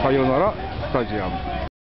さよならスタジアム。